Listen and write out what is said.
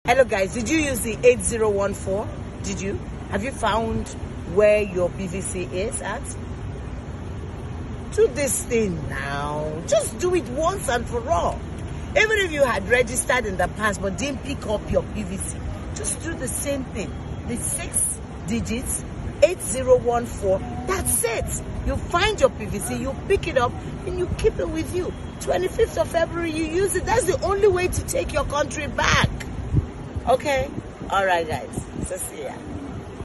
Hello guys, did you use the 8014? Did you? Have you found where your PVC is at? Do this thing now. Just do it once and for all. Even if you had registered in the past but didn't pick up your PVC, just do the same thing. The 6 digits, 8014, that's it. You find your PVC, you pick it up, and you keep it with you. 25th of February, you use it. That's the only way to take your country back. Okay? All right, guys. So see ya.